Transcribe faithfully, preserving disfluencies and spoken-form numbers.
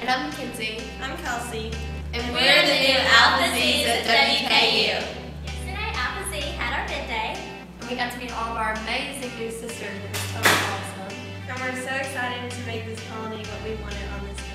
And I'm Mackenzie. I'm Kelsey. And, and we're the new Alpha Z's at W K U. Yesterday, Alpha Z had our bid day. And we got to meet all of our amazing new sisters. It was so awesome. And we're so excited to make this colony what we wanted on this